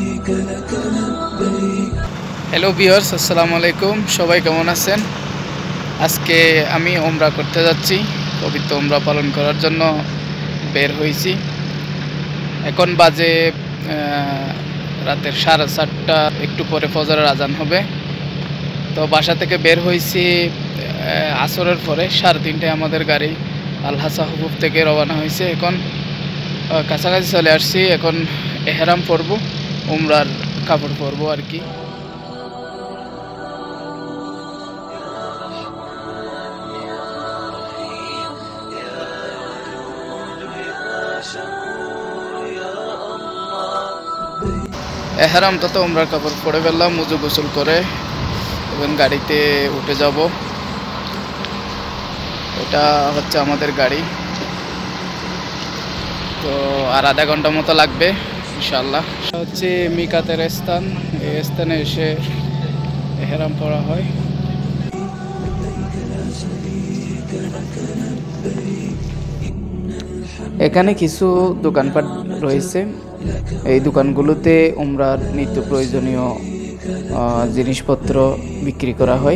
Hello viewers, আসসালামু আলাইকুম। সবাই কেমন আছেন? আজকে আমি ওমরা করতে যাচ্ছি। পবিত্র ওমরা পালন করার জন্য বের হয়েছি। এখন বাজে রাতের 4:30, একটু পরে ফজরের আজান হবে। তো বাসা থেকে বের হয়েছি আসরের পরে 3:30টায় আমাদের গাড়ি আল হাসা হুকুফ থেকে রওনা হয়েছে। এখন কাছাকাছি চলে আসছি। এখন এহরাম পরব, ওমরার কাপড় পরবো আর কি। এহরামটা তো ওমরার কাপড় পরে ফেললাম, উজু গোসল করে এবং গাড়িতে উঠে যাব। এটা হচ্ছে আমাদের গাড়ি। তো আর আধা ঘন্টা মতো লাগবে ইনশাআল্লাহ। হচ্ছে মিকাতের স্থান, এই স্থানে এসে এহরাম পরা হয়। এখানে কিছু দোকানপাট রয়েছে। এই দোকানগুলোতে উমরার নিত্য প্রয়োজনীয় জিনিসপত্র বিক্রি করা হয়।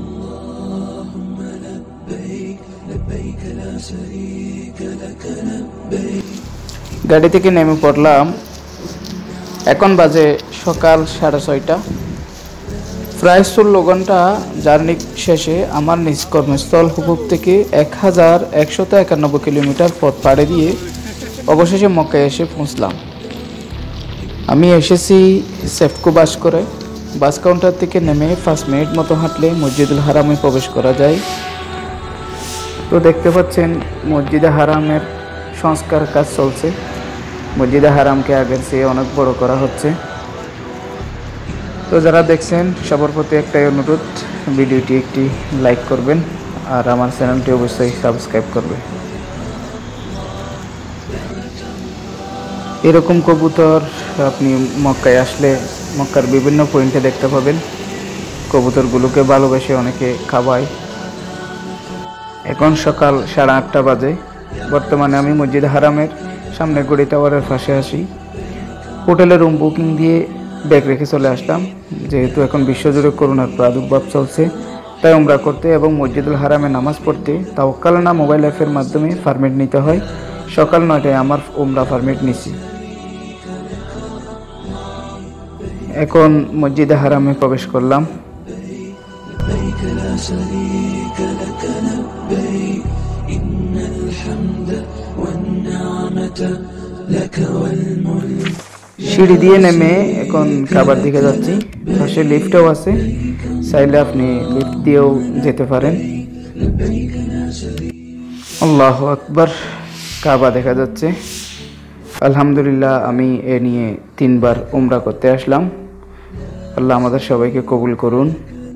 গাড়ি থেকে নেমে পড়লাম। এখন বাজে সকাল 6:30। প্রায় 16 ঘন্টা জার্নি শেষে আমার নিজ কর্মস্থল হুকুক থেকে 1191 কিলোমিটার পথ পাড়ি দিয়ে অবশেষে মক্কায় এসে পৌঁছলাম। আমি এসেছি সেফকো বাস করে। বাস কাউন্টার থেকে নেমে 5 মিনিট মতো হাঁটলে মসজিদুল হারামে প্রবেশ করা যায়। তো দেখতে পাচ্ছেন মসজিদে হারামের সংস্কার কাজ চলছে। মসজিদে হারামকে আগের চেয়ে অনেক বড় করা হচ্ছে। তো যারা দেখছেন সবার প্রতি একটাই অনুরোধ, ভিডিওটি একটি লাইক করবেন আর আমার চ্যানেলটি অবশ্যই সাবস্ক্রাইব করবে। এরকম কবুতর আপনি মক্কায় আসলে মক্কার বিভিন্ন পয়েন্টে দেখতে পাবেন। কবুতরগুলোকে ভালোবেসে অনেকে খাওয়ায়। এখন সকাল 8:30 বাজে। বর্তমানে আমি মসজিদ হারামের সামনে গড়ি টাওয়ারের পাশে আসি। হোটেলে রুম বুকিং দিয়ে ব্যাগ রেখে চলে আসলাম। যেহেতু এখন বিশ্বজুড়ে করোনার প্রাদুর্ভাব চলছে, তাই উমরা করতে এবং মসজিদুল হারামে নামাজ পড়তে তাওয়াক্কালনা মোবাইল অ্যাপের মাধ্যমে পারমিট নিতে হয়। সকাল 9টায় আমার উমরা পারমিট নিছি। এখন মসজিদে হারামে প্রবেশ করলাম। সিঁড়ি দিয়ে নেমে এখন কাবার দিকে যাচ্ছি। পাশে লিফটও আছে, চাইলে আপনি লিফট দিয়েও যেতে পারেন। আল্লাহু আকবার, কাবা দেখা যাচ্ছে। আলহামদুলিল্লাহ, আমি এ নিয়ে 3 বার উমরা করতে আসলাম। আল্লাহ আমাদের সবাইকে কবুল করুন।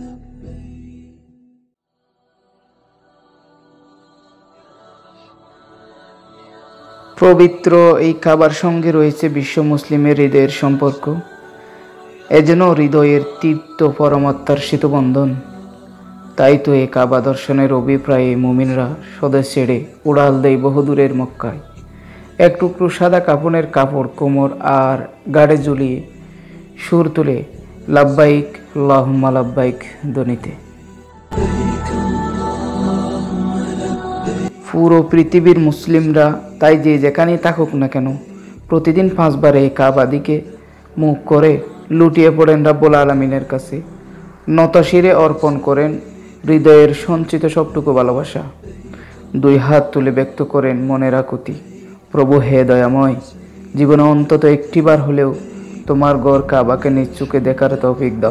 পবিত্র এই কাবার সঙ্গে রয়েছে বিশ্ব মুসলিমের হৃদয়ের সম্পর্ক। এ যেন হৃদয়ের তীর্থ পরমাত্মার সেতুবন্ধন। তাই তো এই কাবা দর্শনের অভিপ্রায়ে মুমিনরা স্বদেশ ছেড়ে উড়াল দেয় বহুদূরের মক্কায়। এক টুকরো সাদা কাপড়ের কাপড় কোমর আর গাড়ে ঝুলিয়ে সুর তুলে লাব্বাইক আল্লাহুম্মা লাব্বাইক ধ্বনিতে পুরো পৃথিবীর মুসলিমরা তাই যে যেখানেই থাকুক না কেন প্রতিদিন 5 বার এই কাবা দিকে মুখ করে লুটিয়ে পড়েন রাব্বুল আলামিনের কাছে। নতশিরে অর্পণ করেন হৃদয়ের সঞ্চিত সবটুকু ভালোবাসা। 2 হাত তুলে ব্যক্ত করেন মনের আকুতি, প্রভু হে দয়াময়, জীবনে অন্তত একটি বার হলেও তোমার ঘর কাবাকে নিজ চোখে দেখার তৌফিক দাও।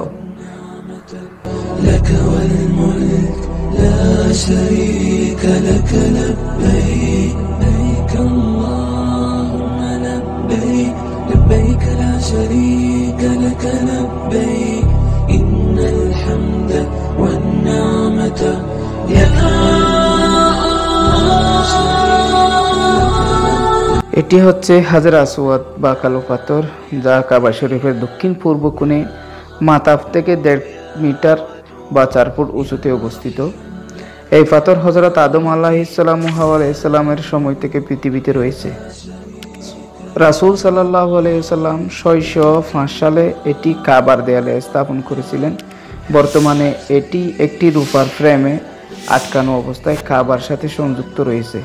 এটি হচ্ছে হাজর আসওয়াদ বা কালো পাথর, যা কাবা শরীফের দক্ষিণ পূর্ব কোণে মাথাফ থেকে 1.5 মিটার বা 4 ফুট উঁচুতে অবস্থিত। এই পাথর হযরত আদম আলাইহিস সালামের সময় থেকে পৃথিবীতে রয়েছে। রাসূল সাল্লাল্লাহু আলাইহি ওয়াসাল্লাম 605 সালে এটি কাবার দেয়ালে স্থাপন করেছিলেন। বর্তমানে এটি একটি রূপার ফ্রেমে আটকানো অবস্থায় কাবার সাথে সংযুক্ত রয়েছে।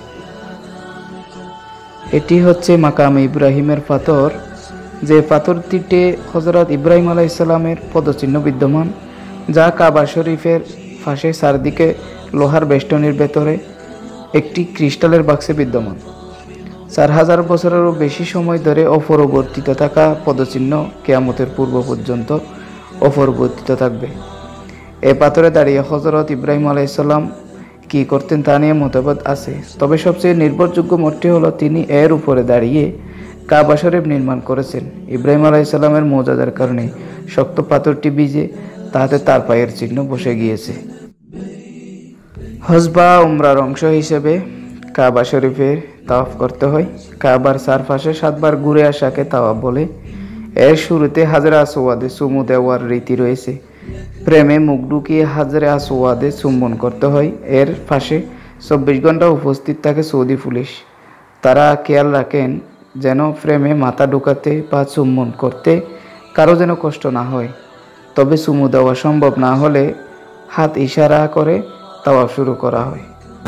এটি হচ্ছে মাকাম ইব্রাহিমের পাথর, যে পাথরটিতে হযরত ইব্রাহিম আলাইহিস সালামের পদচিহ্ন বিদ্যমান, যা কাবা শরীফের পাশে চারদিকে লোহার বেষ্টনীর ভেতরে একটি ক্রিস্টালের বাক্সে বিদ্যমান। 4000 বছরেরও বেশি সময় ধরে অপরিবর্তিত থাকা পদচিহ্ন কিয়ামতের পূর্ব পর্যন্ত অপরিবর্তিত থাকবে। এ পাথরে দাঁড়িয়ে হযরত ইব্রাহিম আলাইহিস সালাম কি করতেন তা নিয়ে মতভেদ আছে, তবে সবচেয়ে নির্ভরযোগ্য মতটি হলো তিনি এর উপরে দাঁড়িয়ে কাবা শরীফ নির্মাণ করেছেন। ইব্রাহিম আলাইহিস সালামের মুজিজার কারণে শক্ত পাথরটি ভিজে তাতে তার পায়ের চিহ্ন বসে গিয়েছে। হজ বা উমরার অংশ হিসেবে কাবা শরীফের তাওয়াফ করতে হয়। কাবার চারপাশে 7 বার ঘুরে আসাকে তাওয়াফ বলে। এর শুরুতে হাজরে আসওয়াদে চুমু দেওয়ার রীতি রয়েছে। প্রেমে মুখ ঢুকিয়ে হাজরে আসওয়াদে চুম্বন করতে হয়। এর পাশে 24 ঘন্টা উপস্থিত থাকে সৌদি পুলিশ। তারা খেয়াল রাখেন যেন প্রেমে মাথা ঢুকাতে বা চুম্বন করতে কারো যেন কষ্ট না হয়। তবে চুমু দেওয়া সম্ভব না হলে হাত ইশারা করে তাওয়াফ শুরু করা হয়।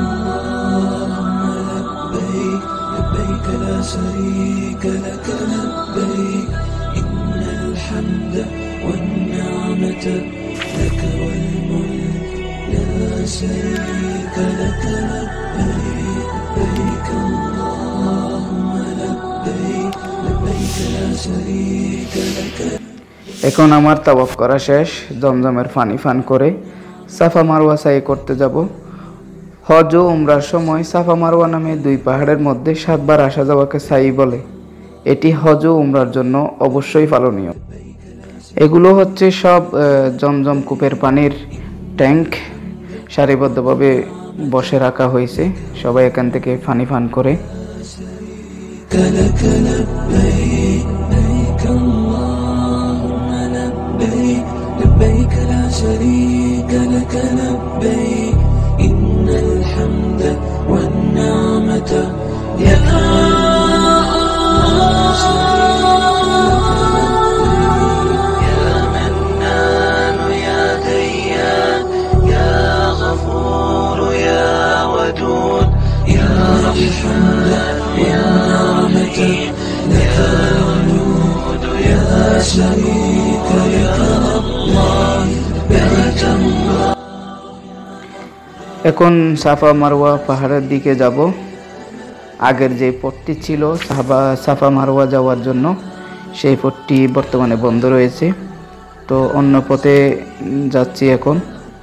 এখন আমার তাওয়াফ করা শেষ। জমজমের পানি পান করে সাফা মারওয়া সাই করতে যাব। হজ ও উমরার সময় সাফা মারওয়া নামে 2 পাহাড়ের মধ্যে 7 বার আসা যাওয়াকে সাই বলে। এটি হজ ও উমরার জন্য অবশ্যই পালনীয়। এগুলো হচ্ছে সব জমজম কূপের পানির ট্যাঙ্ক, সারিবদ্ধভাবে বসে রাখা হয়েছে। সবাই এখান থেকে পানি পান করে। এখন সাফা মারওয়া পাহাড়ের দিকে যাব। আগের যে পথটি ছিল সাফা মারওয়া যাওয়ার জন্য, সেই পথটি বর্তমানে বন্ধ রয়েছে, তো অন্য পথে যাচ্ছি এখন।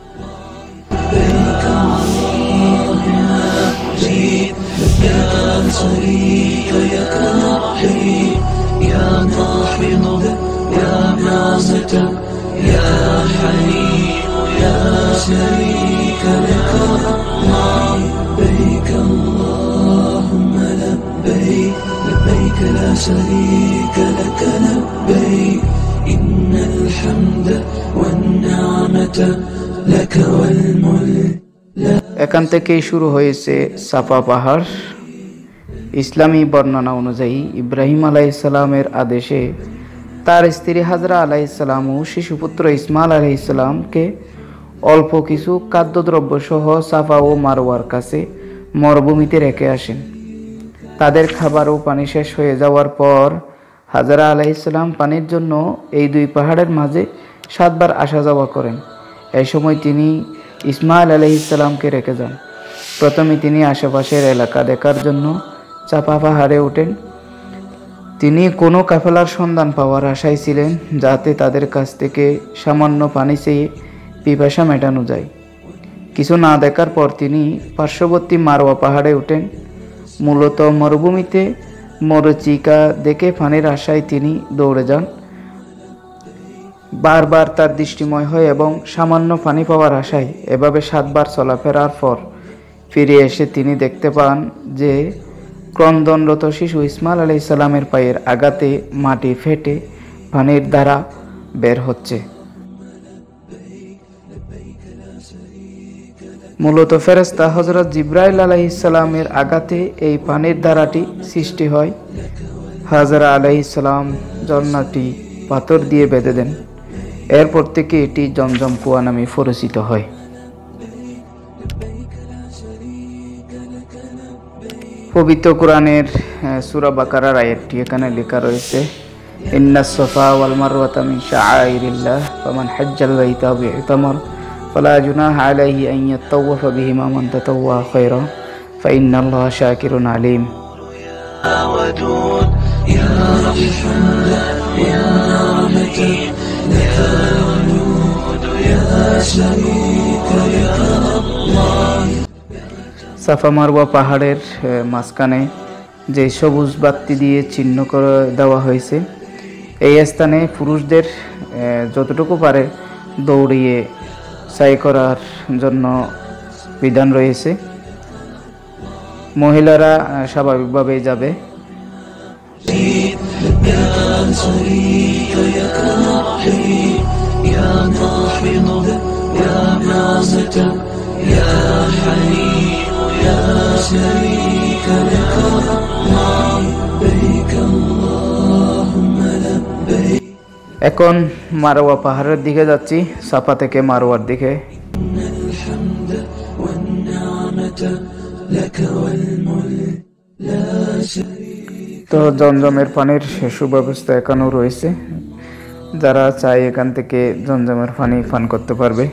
এখান থেকেই শুরু হয়েছে সাফা পাহাড়। ইসলামী বর্ণনা অনুযায়ী ইব্রাহিম আলাইহিস সালামের আদেশে তার স্ত্রী হাজরা আলাইহিস সালাম ও শিশুপুত্র ইসমাইল আলাইহিস সালামকে অল্প কিছু খাদ্যদ্রব্য সহ সাফা ও মারওয়ার কাছে মরুভূমিতে রেখে আসেন। তাদের খাবার ও পানি শেষ হয়ে যাওয়ার পর হাজরা আলাইহিস সালাম পানির জন্য এই 2 পাহাড়ের মাঝে 7 বার আসা যাওয়া করেন। এই সময় তিনি ইসমাইল আলাইহিস সালামকে রেখে যান। প্রথমে তিনি আশেপাশের এলাকা দেখার জন্য চাপা পাহাড়ে ওঠেন। তিনি কোনো কাফেলার সন্ধান পাওয়ার আশায় ছিলেন, যাতে তাদের কাছ থেকে সামান্য পানি চেয়ে পিপাসা মেটানো যায়। কিছু না দেখার পর তিনি পার্শ্ববর্তী মারওয়া পাহাড়ে ওঠেন। মূলত মরুভূমিতে মরীচিকা দেখে পানির আশায় তিনি দৌড়ে যান। বারবার তার দৃষ্টিময় হয় এবং সামান্য পানি পাওয়ার আশায় এভাবে 7 বার চলাফেরার পর ফিরে এসে তিনি দেখতে পান যে ক্রন্দনরত শিশু ইসমাইল আলাইহিস সালামের পায়ের আঘাতে মাটি ফেটে পানির ধারা বের হচ্ছে। মূলত ফেরেশতা হযরত জিবরাইল আলাইহিস সালামের আঘাতে এই পানির ধারাটি সৃষ্টি হয়। হাজরা আলাইহিস সালাম ঝর্ণাটি পাথর দিয়ে বেঁধে দেন। এরপর থেকে এটি জমজম কুয়া নামে পরিচিত হয়। পবিত্র কোরআনের সূরা বাকারার আয়াতটি এখানে লেখা রয়েছে, ইন্নাস সাফা ওয়াল মারওয়াতা মিন শাআইরিল্লাহ ফামান হাজ্জাল বাইতা আও ইতামার ফালা জুনাহা আলাইহি আন ইয়াতাওয়াফা বিহিমা মান তাতাওয়া খায়রা ফাইন্নাল্লাহা শাকিরুন আলিম। সাফা মারওয়া পাহাড়ের মাঝখানে যে সবুজ বাতি দিয়ে চিহ্ন করে দেওয়া হয়েছে, এই স্থানে পুরুষদের যতটুকু পারে দৌড়িয়ে সাই করার জন্য বিধান রয়েছে। মহিলারা স্বাভাবিকভাবেই যাবে। এখন মারওয়া পাহাড়ের দিকে যাচ্ছি, সাফা থেকে মারওয়ার দিকে। তো জমজমের পানির সুব্যবস্থা এখনো রয়েছে, যারা চায় এখান থেকে জমজমের পানি পান করতে পারবে।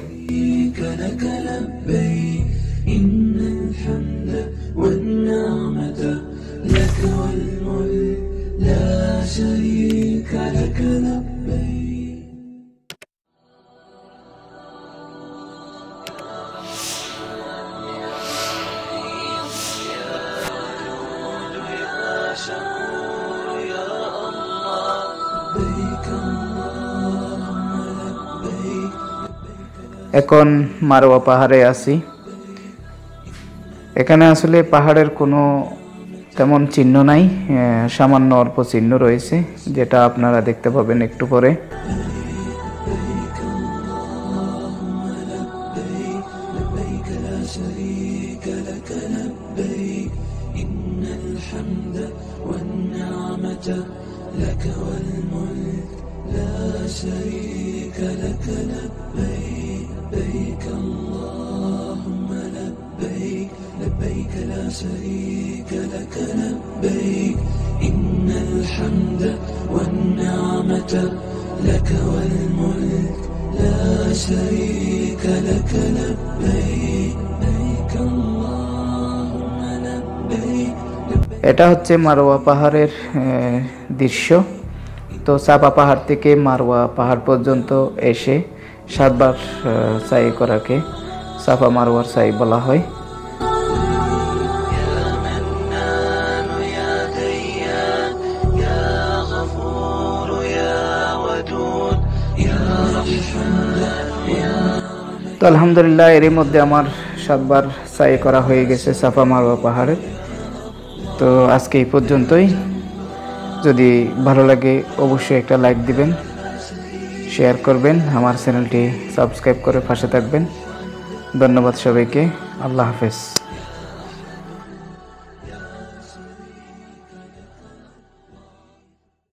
এখন মারওয়া পাহাড়ে আছি। এখানে আসলে পাহাড়ের কোনো তেমন চিহ্ন নাই, সামান্য অল্প চিহ্ন রয়েছে, যেটা আপনারা দেখতে পাবেন একটু পরে। لبيك لا شريك لك لبيك إن الحمد والنعمة لك والملك لا شريك لك لبيك لبيك اللهم لبيك। এটা হচ্ছে মারওয়া পাহাড়ের দৃশ্য। তো সাফা পাহাড় থেকে মারওয়া পাহাড় পর্যন্ত এসে 7 বার সাই করাকে সাফা মারওয়ার সাই বলা হয়। তো আলহামদুলিল্লাহ, এরই মধ্যে আমার 7 বার সাই করা হয়ে গেছে সাফা মারওয়া পাহাড়ে। তো আজকে এই পর্যন্তই। যদি ভালো লাগে অবশ্যই একটা লাইক দিবেন, শেয়ার করবেন, আমার চ্যানেলটি সাবস্ক্রাইব করে পাশে থাকবেন। ধন্যবাদ সবাইকে। আল্লাহ হাফেজ।